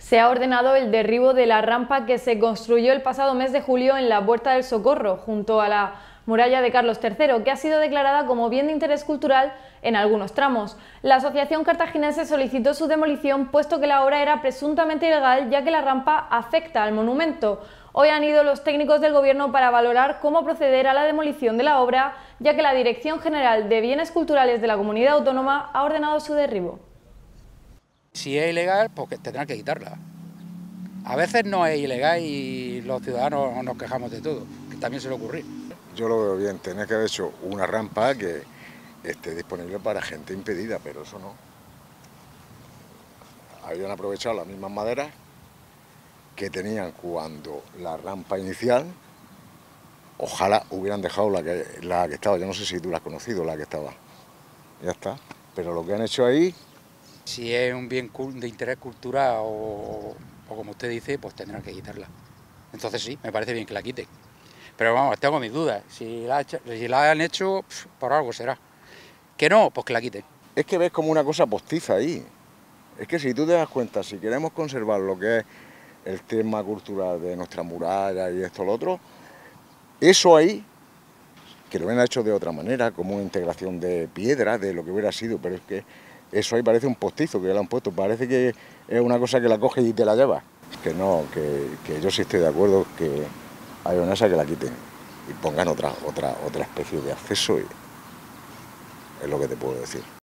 Se ha ordenado el derribo de la rampa que se construyó el pasado mes de julio en la Puerta del Socorro, junto a la muralla de Carlos III, que ha sido declarada como bien de interés cultural en algunos tramos. La asociación cartaginense solicitó su demolición, puesto que la obra era presuntamente ilegal, ya que la rampa afecta al monumento. Hoy han ido los técnicos del Gobierno para valorar cómo proceder a la demolición de la obra, ya que la Dirección General de Bienes Culturales de la Comunidad Autónoma ha ordenado su derribo. Si es ilegal, pues tendrán que quitarla. A veces no es ilegal y los ciudadanos nos quejamos de todo, que también se le ocurre. Yo lo veo bien, tenía que haber hecho una rampa que esté disponible para gente impedida, pero eso no. Habían aprovechado las mismas maderas que tenían cuando la rampa inicial. Ojalá hubieran dejado la que estaba, yo no sé si tú la has conocido, la que estaba. Ya está. Pero lo que han hecho ahí... Si es un bien de interés cultural o como usted dice, pues tendrán que quitarla. Entonces sí, me parece bien que la quiten. Pero vamos, tengo mis dudas. Si la han hecho, por algo será. Que no, pues que la quiten. Es que ves como una cosa postiza ahí. Es que si tú te das cuenta, si queremos conservar lo que es el tema cultural de nuestra muralla y esto lo otro, eso ahí, que lo hubieran hecho de otra manera, como una integración de piedra, de lo que hubiera sido, pero es que eso ahí parece un postizo que le han puesto, parece que es una cosa que la coges y te la llevas. Que no, que yo sí estoy de acuerdo que hay una esa que la quiten y pongan otra especie de acceso y es lo que te puedo decir.